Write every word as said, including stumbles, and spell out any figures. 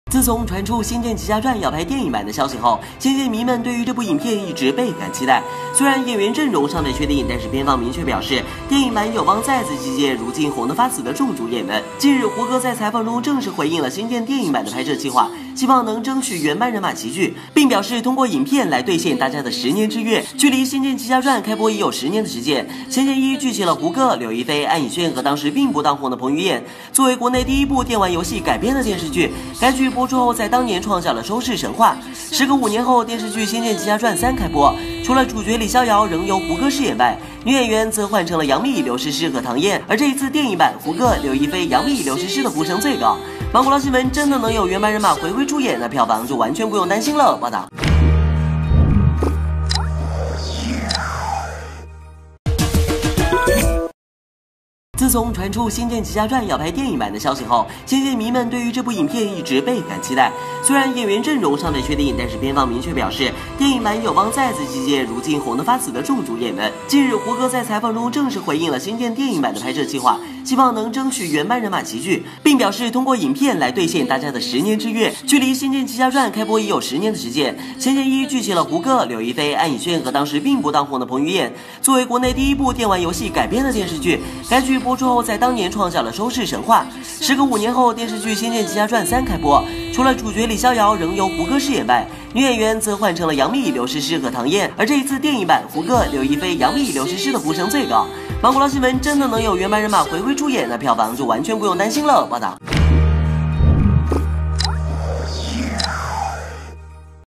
自从传出《仙剑奇侠传》要拍电影版的消息后，仙剑迷们对于这部影片一直倍感期待。虽然演员阵容尚未确定，但是片方明确表示，电影版有望再次集结如今红得发紫的众主演们。近日，胡歌在采访中正式回应了仙剑电影版的拍摄计划，希望能争取原班人马齐聚，并表示通过影片来兑现大家的十年之约。距离《仙剑奇侠传》开播已有十年的时间，《仙剑一》聚齐了胡歌、刘亦菲、安以轩和当时并不当红的彭于晏。作为国内第一部电玩游戏改编的电视剧，该剧播出后在当年创下了收视神话。时隔五年后，电视剧《仙剑奇侠传三》开播，除了主角李逍遥仍由胡歌饰演外，女演员则换成了杨幂、刘诗诗和唐嫣。而这一次电影版，胡歌、刘亦菲、杨幂、刘诗诗的呼声最高。芒果捞新闻真的能有原班人马回归出演，那票房就完全不用担心了。报道。自从传出《仙剑奇侠传》要拍电影版的消息后，仙剑迷们对于这部影片一直倍感期待。虽然演员阵容尚未确定，但是片方明确表示，电影版有望再次集结如今红得发紫的众主演们。近日，胡歌在采访中正式回应了仙剑电影版的拍摄计划，希望能争取原班人马齐聚，并表示通过影片来兑现大家的十年之约。距离《仙剑奇侠传》开播已有十年的时间，《仙剑一》聚齐了胡歌、刘亦菲、安以轩和当时并不当红的彭于晏。作为国内第一部电玩游戏改编的电视剧，该剧播出后在当年创下了收视神话。时隔五年后，电视剧《仙剑奇侠传三》开播，除了主角李逍遥仍由胡歌饰演外，女演员则换成了杨幂、刘诗诗和唐嫣。而这一次电影版，胡歌、刘亦菲、杨幂、刘诗诗的呼声最高。芒果捞新闻真的能有原班人马回归出演，那票房就完全不用担心了。报道。